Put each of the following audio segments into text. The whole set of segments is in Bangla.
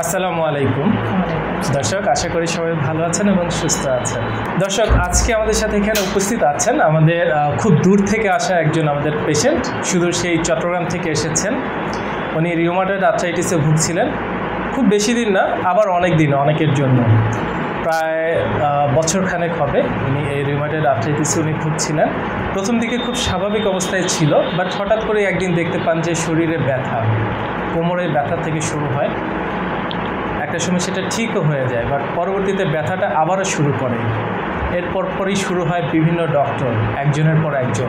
আসসালামু আলাইকুম দর্শক, আশা করি সবাই ভালো আছেন এবং সুস্থ আছেন। দর্শক, আজকে আমাদের সাথে এখানে উপস্থিত আছেন আমাদের খুব দূর থেকে আসা একজন আমাদের পেশেন্ট, শুধু সেই চট্টগ্রাম থেকে এসেছেন। উনি রিউমাটয়েড আর্থ্রাইটিসে ভুগছিলেন, খুব বেশি দিন না, আবার অনেক দিন, অনেকের জন্য প্রায় বছরখানেক হবে উনি এই রিউমাটয়েড আর্থ্রাইটিসে উনি ভুগছিলেন। প্রথম দিকে খুব স্বাভাবিক অবস্থায় ছিল, বাট হঠাৎ করে একদিন দেখতে পান যে শরীরে ব্যথা, কোমরে ব্যথা থেকে শুরু হয়, একটা সময় সেটা ঠিকও হয়ে যায়, বাট পরবর্তীতে ব্যথাটা আবারও শুরু করে। এরপর পরই শুরু হয় বিভিন্ন ডক্টর, একজনের পর একজন,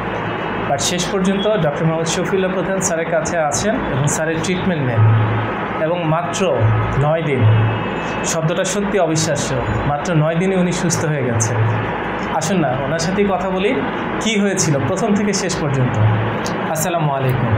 বাট শেষ পর্যন্ত ডক্টর মোহাম্মদ শফিউল্লাহ প্রধান স্যারের কাছে আছেন এবং স্যারের ট্রিটমেন্ট নেন, এবং মাত্র 9 দিন, শব্দটা সত্যি অবিশ্বাস্য, মাত্র 9 দিনে উনি সুস্থ হয়ে গেছেন। আসুন না, ওনার সাথেই কথা বলি, কি হয়েছিল প্রথম থেকে শেষ পর্যন্ত। আসসালামু আলাইকুম।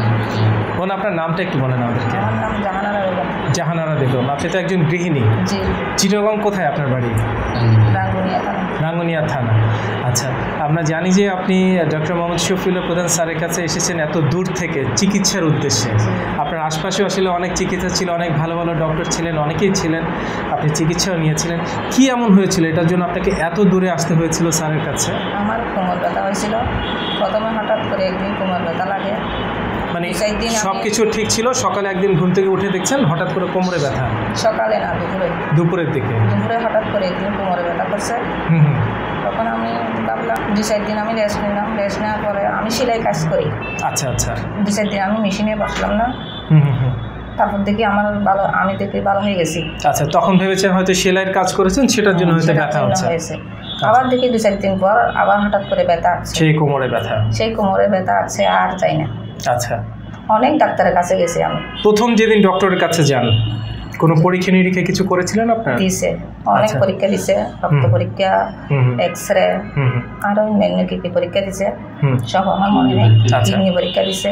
বোন, আপনার নামটা একটু বলেন আমাদেরকে। আমার নাম জাহানারা বেগম। জাহানারা বেগম, আপনি তো একজন গৃহিণী। জি। চিটাগং কোথায় আপনার বাড়ি? রাঙ্গুনিয়া থানা। রাঙ্গুনিয়া থানা। আচ্ছা, আমরা জানি যে আপনি ডক্টর মোহাম্মদ শফিউল্লাহ প্রধান স্যারের কাছে এসেছেন এত দূর থেকে চিকিৎসার উদ্দেশ্যে। আপনার আশপাশেও আসলে অনেক চিকিৎসা ছিল, অনেক ভালো ভালো ডক্টর ছিলেন, অনেকেই ছিলেন, আপনি চিকিৎসাও নিয়েছিলেন। কি এমন হয়েছিল এটার জন্য আপনাকে এত দূরে আসতে হয়েছিল স্যারের কাছে? আমার কোমর ব্যথা হয়েছিল, প্রথমে হঠাৎ করে একদিন কোমর ব্যথা লাগে, মানে সব কিছু ঠিক ছিল, সকালে একদিন ঘুম থেকে উঠে দেখছেন হঠাৎ করে কোমরে ব্যথা? সকালে না, দুপুরের দিকে। দুপুরে হঠাৎ করে একদিন কোমরে ব্যথা করছে। তখন আমি ভাবলাম 2-4 দিন আমি রেস্ট নিলাম, রেস্ট নেওয়ার পরে আমি সেলাই কাজ করি। আচ্ছা আচ্ছা। 2-4 দিন আমি মেশিনে বসলাম না, তারপর দেখি আমার ভালো, আমি দেখি ভালো হয়ে গেছি। আচ্ছা, তখন ভেবেছেন হয়তো সেলাইয়ের কাজ করেছেন, সেটার জন্য হয়তো ব্যথা হচ্ছে। আবার দেখি 2-4 দিন পর আবার হঠাৎ করে ব্যথা আছে, সেই কোমরে ব্যথা, সেই কোমরে ব্যথা আছে, আর চাই না। আচ্ছা, অনেক ডাক্তারের কাছে গেছি আমি। প্রথম যেদিন ডক্টরের কাছে যান, কোনো পরীক্ষা নিরীক্ষা কিছু করেছিলেন আপনার? দিছে, অনেক পরীক্ষা দিছে, রক্ত পরীক্ষা, এক্সরে, আরো অন্যান্য কি কি পরীক্ষা দিছে, সব আমার মনে নেই। কিডনি পরীক্ষা দিছে,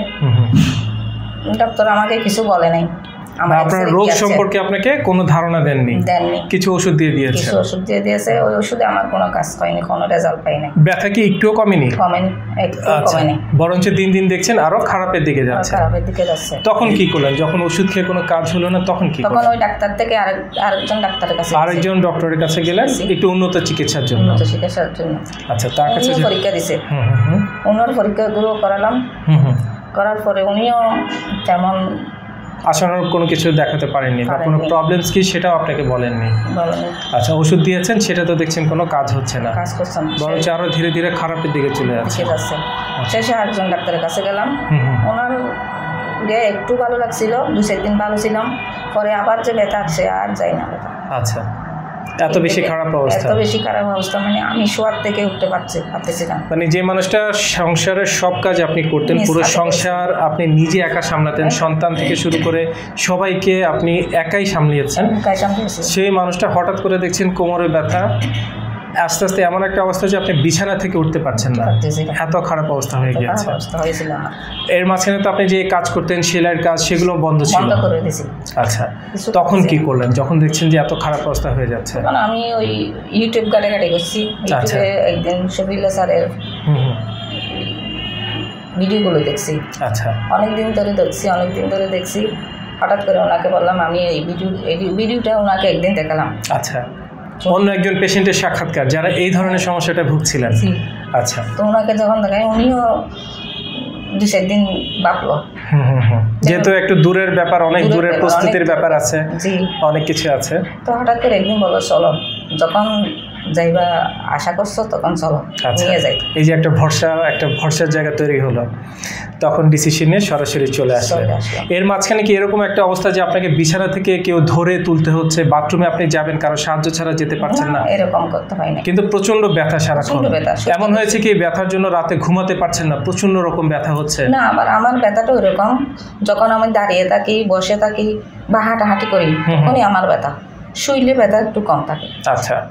ডক্টর আমাকে কিছু বলে নাই। আপনার রোগ সম্পর্কে আপনাকে কোনো ধারণা দেননি? কিছু ওষুধ দিয়ে দিয়েছে? কিছু ওষুধ দিয়ে দিয়েছে, ওই ওষুধে আমার কোনো কাজ হয়নি, কোনো রেজাল্ট পাইনি। ব্যথা কি একটুও কমেনি? কমেনি, একটু কমেনি, বরঞ্চ দিন দিন দেখছেন আরো খারাপের দিকে যাচ্ছে। খারাপের দিকে যাচ্ছে। তখন কি করলেন যখন ওষুধ খেয়ে কোনো কাজ হলো না? তখন কি? তখন ওই ডাক্তার থেকে আরেকজন ডাক্তারের কাছে, আরেকজন ডক্টরের কাছে গেলেন একটু উন্নত চিকিৎসার জন্য। উন্নত চিকিৎসার জন্য। আচ্ছা, তার কাছে পরীক্ষা দিছে, ওনার পরীক্ষাগুলো করালাম, করার পরে উনিও তেমন আশানুরূপ কোনো কিছু দেখাতে পারেননি, বা কোনো প্রবলেমস কি সেটাও আপনাকে বলেননি? আচ্ছা, ওষুধ দিয়েছেন, সেটা তো দেখছেন কোনো কাজ হচ্ছে না, কাজ করছে না, বরঞ্চ আরো ধীরে ধীরে খারাপের দিকে চলে যাচ্ছে। শেষে আরেকজন ডাক্তারের কাছে গেলাম, ওনার গিয়ে একটু ভালো লাগছিল, 2-4 দিন ভালো ছিলাম, পরে আবার যে ব্যথা আছে আর যাই না ব্যথা। আচ্ছা, এত বেশি খারাপ অবস্থা? এত বেশি খারাপ অবস্থা, মানে আমি শোয়ার থেকে উঠতে পারতেছিলাম। মানে যে মানুষটা সংসারের সব কাজ আপনি করতেন, পুরো সংসার আপনি নিজে একা সামলাতেন, সন্তান থেকে শুরু করে সবাইকে আপনি একাই সামলিয়েছেন, সেই মানুষটা হঠাৎ করে দেখছেন কোমরে ব্যথা, আস্তে আস্তে এমন একটা অবস্থা যে আপনি বিছানা থেকে উঠতে পারছেন না, এত খারাপ অবস্থা হয়ে গিয়েছে। এর মাঝখানে তো আপনি যে কাজ করতেন, সেলাইয়ের কাজ, সেগুলো বন্ধ ছিল? আচ্ছা, তখন কি করলেন যখন দেখছেন যে এত খারাপ অবস্থা হয়ে যাচ্ছে? আমি ওই ইউটিউব ঘাটাঘাটি করছি, ইউটিউবে একদিন শফিউল্লাহ স্যারের ভিডিওগুলো দেখছি। আচ্ছা, অনেকদিন ধরে দেখছি, হঠাৎ করে ওনাকে বললাম আমি এই ভিডিওটা ওনাকে একদিন দেখালাম। আচ্ছা, অন্য একজন পেশেন্টের সাক্ষাৎকার যারা এই ধরনের সমস্যাটা ভুগছিলেন। আচ্ছা, তো ওনাকে যখন দেখাই উনিও 2-4 দিন ভাবলো, যেহেতু একটু দূরের ব্যাপার, অনেক দূরের প্রস্তুতির ব্যাপার আছে, অনেক কিছু আছে, তো হঠাৎ করে একদিন বললো চলো, যখন যাইবা আশা করছো তখন চলো, নিয়ে যাই। এই যে একটা ভরসার জায়গা তৈরি হলো, তখন ডিসিশন নিয়ে সরাসরি চলে আসলো। এর মাঝখানে কি এরকম একটা অবস্থা যে আপনাকে বিছানা থেকে কেউ ধরে তুলতে হচ্ছে, বাথরুমে আপনি যাবেন, কারো সাহায্য ছাড়া যেতে পারছেন না? এরকম করতে হয় না, কিন্তু প্রচন্ড ব্যথা সারাক্ষণ? এমন হয়েছে কি ব্যথার জন্য রাতে ঘুমাতে পারছেন না, প্রচন্ড রকম ব্যথা হচ্ছে? না, আমার ব্যথাটা ওইরকম, যখন আমি দাঁড়িয়ে থাকি, বসে থাকি বা হাঁটাহাঁটি করি তখনই আমার ব্যথা, শুইলে ব্যথা একটু কম থাকে। আচ্ছা,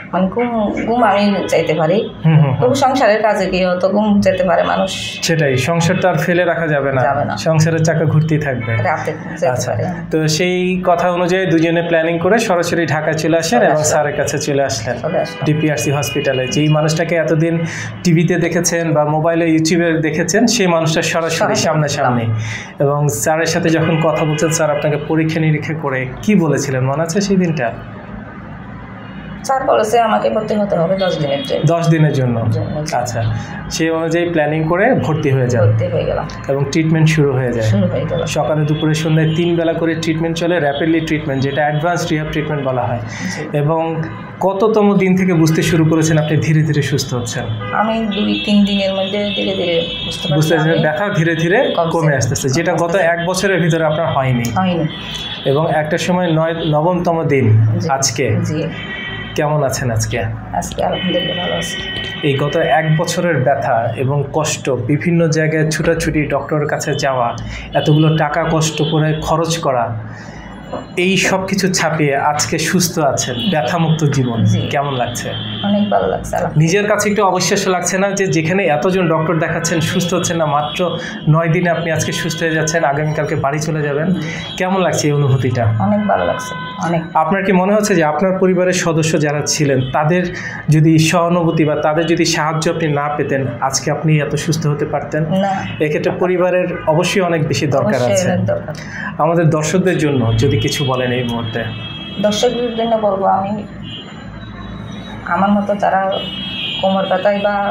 মানে ঘুম আমি চাইতে পারি, তবু সংসারের কাজে গিয়েও তো ঘুম যেতে পারে মানুষ। সেটাই, সংসারটা আর ফেলে রাখা যাবে না, সংসারের চাকা ঘুরতেই থাকবে। আচ্ছা, তো সেই কথা অনুযায়ী দুজনে প্ল্যানিং করে সরাসরি ঢাকা চলে আসেন এবং স্যারের কাছে চলে আসলেন ডিপিআরসি হসপিটালে। যেই মানুষটাকে এতদিন টিভিতে দেখেছেন বা মোবাইলে ইউটিউবে দেখেছেন, সেই মানুষটা সরাসরি সামনাসামনি। এবং স্যারের সাথে যখন কথা বলছেন, স্যার আপনাকে পরীক্ষা নিরীক্ষা করে কি বলেছিলেন মনে আছে সেই দিনটা? স্যার বলেছে আমাকে ভর্তি হতে হবে 10 দিনের জন্য। আচ্ছা, সেই অনুযায়ী প্ল্যানিং করে ভর্তি হয়ে যান। ভর্তি হয়ে গেলাম এবং ট্রিটমেন্ট শুরু হয়ে যায়। সকালে দুপুরে সন্ধ্যায় 3 বেলা করে ট্রিটমেন্ট চলে, র্যাপিডলি ট্রিটমেন্ট, যেটা অ্যাডভান্স রিহ্যাব ট্রিটমেন্ট বলা হয়। এবং কততম দিন থেকে বুঝতে শুরু করেছেন আপনি ধীরে ধীরে সুস্থ হচ্ছেন? আমি 2-3 দিনের মধ্যে ধীরে ধীরে বুঝতে পারছেন ব্যথা ধীরে ধীরে কমে আসতেছে, যেটা গত 1 বছরের ভিতরে আপনার হয়নি। এবং একটা সময় 9তম দিন আজকে। কেমন আছেন আজকে? আলহামদুলিল্লাহ ভালো আছি। এই গত 1 বছরের ব্যথা এবং কষ্ট, বিভিন্ন জায়গায় ছুটাছুটি, ডক্টরের কাছে যাওয়া, এতগুলো টাকা কষ্ট করে খরচ করা, এই সব কিছু ছাপিয়ে আজকে সুস্থ আছেন, ব্যথামুক্ত জীবন, কেমন লাগছে? অনেক ভালো লাগছে। নিজের কাছে একটু অবিশ্বাস্য লাগছে না যে যেখানে এতজন ডক্টর দেখাচ্ছেন সুস্থ হচ্ছেন না, মাত্র 9 দিনে আপনি আজকে সুস্থ হয়ে যাচ্ছেন, আগামীকালকে বাড়ি চলে যাবেন? কেমন লাগছে এই অনুভূতিটা? অনেক ভালো লাগছে, অনেক। আপনার কি মনে হচ্ছে যে আপনার পরিবারের সদস্য যারা ছিলেন তাদের যদি সহানুভূতি বা তাদের যদি সাহায্য আপনি না পেতেন, আজকে আপনি এত সুস্থ হতে পারতেন? না। এক্ষেত্রে পরিবারের অবশ্যই অনেক বেশি দরকার আছে। আমাদের দর্শকদের জন্য যদি কিছু বলেন এই মুহূর্তে। দর্শকদের জন্য বলবো, আমি আমার মতো যারা কোমর ব্যথায় বা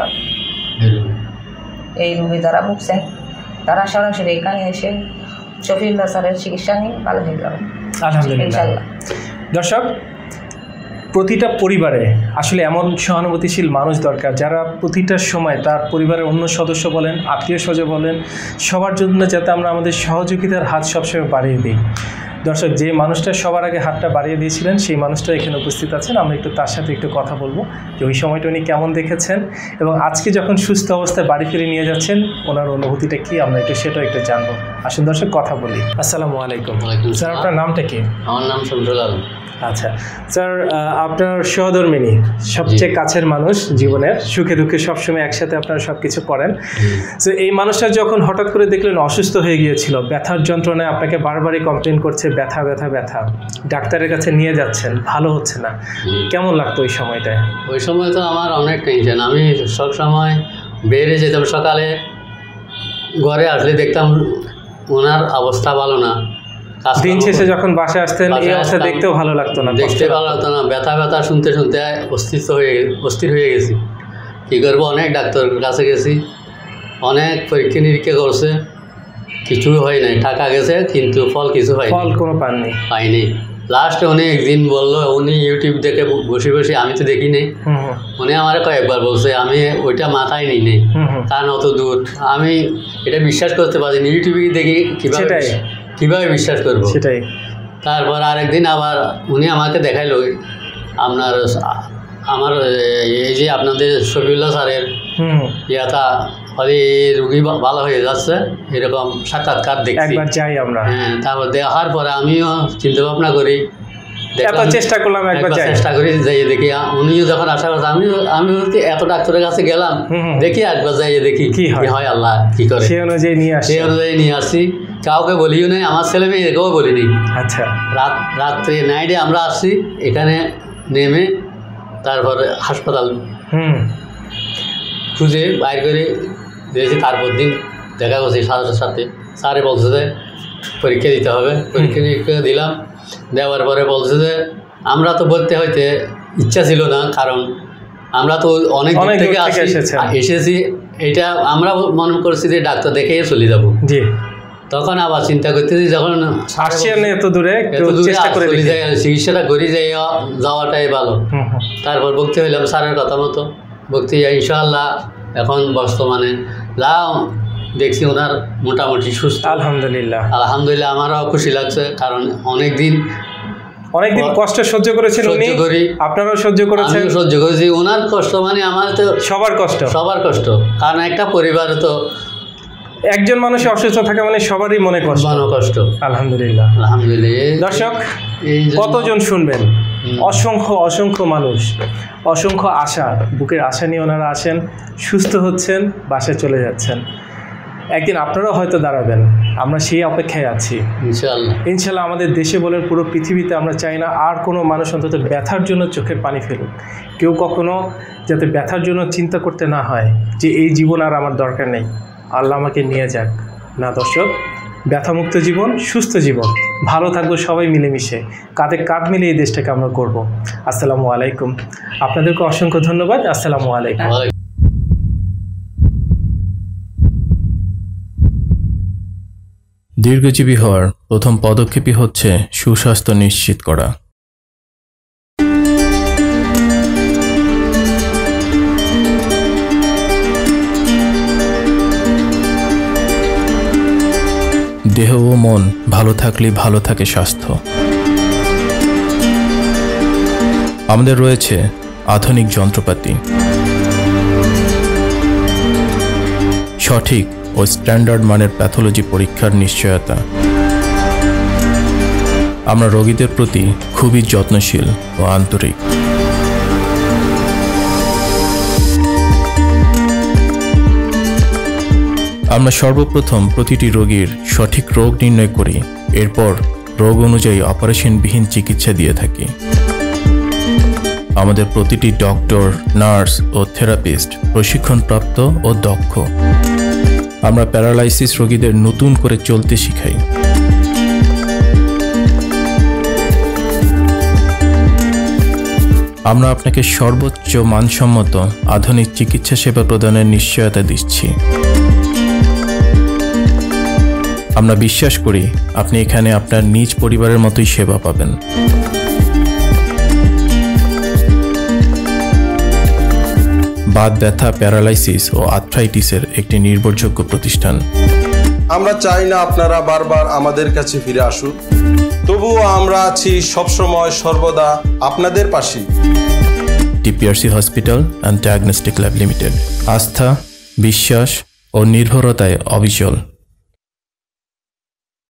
এই রোগে যারা ভুগছেন, তারা সরাসরি এখানে এসে শফিউল্লাহ স্যারের চিকিৎসা নিয়ে ভালো হয়ে যাবে আলহামদুলিল্লাহ। দর্শক, প্রতিটা পরিবারে আসলে এমন সহানুভূতিশীল মানুষ দরকার যারা প্রতিটা সময় তার পরিবারের অন্য সদস্য বলেন, আত্মীয় স্বজন বলেন, সবার জন্য যাতে আমরা আমাদের সহযোগিতার হাত সবসময় বাড়িয়ে দিই। দর্শক, যে মানুষটা সবার আগে হাতটা বাড়িয়ে দিয়েছিলেন সেই মানুষটা এখানে উপস্থিত আছেন। আমরা একটু তার সাথে একটু কথা বলবো যে ওই সময়টা উনি কেমন দেখেছেন এবং আজকে যখন সুস্থ অবস্থায় বাড়ি ফিরে নিয়ে যাচ্ছেন ওনার অনুভূতিটা কি, আমরা একটু সেটাও একটু জানবো। আসুন দর্শক, কথা বলি। আসসালামু আলাইকুম। স্যার, আপনার নামটা কি? আমার নাম শমসুল আলম। আচ্ছা স্যার, আপনার সহধর্মিণী, সবচেয়ে কাছের মানুষ জীবনের, সুখে দুঃখে সবসময় একসাথে আপনারা সব কিছু করেন। তো এই মানুষটা যখন হঠাৎ করে দেখলেন অসুস্থ হয়ে গিয়েছিল, ব্যথার যন্ত্রণায় আপনাকে বারবারই কমপ্লেন করছে, ব্যথা ব্যথা ব্যথা, ডাক্তারের কাছে নিয়ে যাচ্ছেন, ভালো হচ্ছে না, কেমন লাগতো ওই সময়টায়? ওই সময় তো আমার অনেক টেনশন। আমি সব সময় বেরিয়ে যেতাম, সকালে ঘরে আসলে দেখতাম ওনার অবস্থা ভালো না। দিন শেষে যখন বাসায় আসতেন এই অবস্থা দেখতেও ভালো লাগতো না, দেখতে ভালো লাগতো না। ব্যথা ব্যথা শুনতে শুনতে অস্থির হয়ে গেছি। কী করবো, অনেক ডাক্তারের কাছে গেছি, অনেক পরীক্ষা নিরীক্ষা করছে, কিছুই হয় নাই। টাকা গেছে কিন্তু ফল কিছু হয়, ফল কোনো পাইনি। লাস্টে উনি একদিন বললো, উনি ইউটিউব দেখে বসে বসে, আমি তো দেখিনি, উনি আমার কয়েকবার বলছে, আমি ওইটা মাথায় নিই নি, কারণ অত দূর আমি এটা বিশ্বাস করতে পারিনি। ইউটিউবে দেখি কীভাবে বিশ্বাস করবো, সেটাই। তারপর আরেকদিন আবার উনি আমাকে দেখাইলো, আমার এই যে আপনাদের শফিউল্লাহ স্যারের ইয়াতা ফলে রুগী ভালো হয়ে যাচ্ছে, এরকম সাক্ষাৎকার দেখছি, একবার যাই আমরা। হ্যাঁ, তারপর দেখার পরে আমিও চিন্তা ভাবনা করি, চেষ্টা করলাম, একবার চেষ্টা করি যাইয়ে দেখি। উনিও যখন আশা করছে, আমি এত ডাক্তারের কাছে গেলাম, দেখি একবার যাইয়ে দেখি কি হয়, আল্লাহ কি করে, সেই অনুযায়ী নিয়ে আসছি। কাউকে বলিও নাই, আমার ছেলে মেয়েকেও বলিনি। আচ্ছা, রাত্রে নাইটে আমরা আসছি এখানে নেমে, তারপরে হাসপাতাল খুঁজে বাইর করে দিয়েছি। তারপর দিন দেখা করছি স্যারের সাথে, স্যারে বলছে যে পরীক্ষা দিতে হবে। পরীক্ষা নিরীক্ষা দিলাম, দেওয়ার পরে বলছে যে আমরা তো বলতে হইতে ইচ্ছা ছিল না, কারণ আমরা তো অনেক দূর থেকে এসেছি, এটা আমরা মনে করছি যে ডাক্তার দেখেই চলে যাবো। তখন আবার চিন্তা করতেছি, যখন এত দূরে চিকিৎসাটা করে যাওয়াটাই ভালো। তারপর ভক্তি হইলাম স্যারের কথা মতো, ভক্তি ইনশাআল্লাহ এখন বর্তমানে দেখছি ওনার মোটামুটি সুস্থ, আলহামদুলিল্লাহ। আমারও খুশি লাগছে, কারণ অনেকদিন কষ্ট সহ্য করেছেন উনি, আপনারাও সহ্য করেছেন। আমিও সহ্য করেছি ওনার কষ্ট, মানে আমার তো সবার কষ্ট, কারণ একটা পরিবারে তো একজন মানুষ অসুস্থ থাকা মানে সবারই মনে কষ্ট। আলহামদুলিল্লাহ। দর্শক, কতজন শুনবেন, অসংখ্য অসংখ্য মানুষ, অসংখ্য আশা, বুকের আশা নিয়ে ওনারা আসেন, সুস্থ হচ্ছেন, বাসায় চলে যাচ্ছেন। একদিন আপনারাও হয়তো দাঁড়াবেন, আমরা সেই অপেক্ষায় আছি ইনশাল্লাহ। আমাদের দেশে বলে পুরো পৃথিবীতে আমরা চাই না আর কোনো মানুষ অন্তত ব্যথার জন্য চোখের পানি ফেলুক। কেউ কখনো যাতে ব্যথার জন্য চিন্তা করতে না হয় যে এই জীবন আর আমার দরকার নেই, আল্লাহ আমাকে নিয়ে যাক। না দর্শক, ব্যথামুক্ত জীবন, সুস্থ জীবন, ভালো থাকবো সবাই মিলেমিশে, কাঁধে কাঁধ মিলে এই দেশটাকে আমরা করব। আসসালামু আলাইকুম। আপনাদেরকে অসংখ্য ধন্যবাদ। আসসালামু আলাইকুম। দীর্ঘজীবী হওয়ার প্রথম পদক্ষেপই হচ্ছে সুস্বাস্থ্য নিশ্চিত করা। দেহ ও মন ভালো থাকলেই ভালো থাকে স্বাস্থ্য। আমাদের রয়েছে আধুনিক যন্ত্রপাতি, সঠিক ও স্ট্যান্ডার্ড মানের প্যাথোলজি পরীক্ষার নিশ্চয়তা। আমরা রোগীদের প্রতি খুবই যত্নশীল ও আন্তরিক। আমরা সর্বপ্রথম প্রতিটি রোগীর সঠিক রোগ নির্ণয় করি, এরপর রোগ অনুযায়ী অপারেশনবিহীন চিকিৎসা দিয়ে থাকি। আমাদের প্রতিটি ডক্টর, নার্স ও থেরাপিস্ট প্রশিক্ষণপ্রাপ্ত ও দক্ষ। আমরা প্যারালাইসিস রোগীদের নতুন করে চলতে শিখাই। আমরা আপনাকে সর্বোচ্চ মানসম্মত আধুনিক চিকিৎসা সেবা প্রদানের নিশ্চয়তা দিচ্ছি। আমরা বিশ্বাস করি আপনি এখানে আপনার নিজ পরিবারের মতোই সেবা পাবেন। বাত ব্যথা, প্যারালাইসিস ও আর্থ্রাইটিসের একটি নির্ভরযোগ্য প্রতিষ্ঠান। আমরা চাই না আপনারা বারবার আমাদের কাছে ফিরে আসুন, তবুও আমরা আছি সবসময় সর্বদা আপনাদের পাশে। TPRC hospital and diagnostic lab limited, আস্থা, বিশ্বাস ও নির্ভরতায় অবিচল।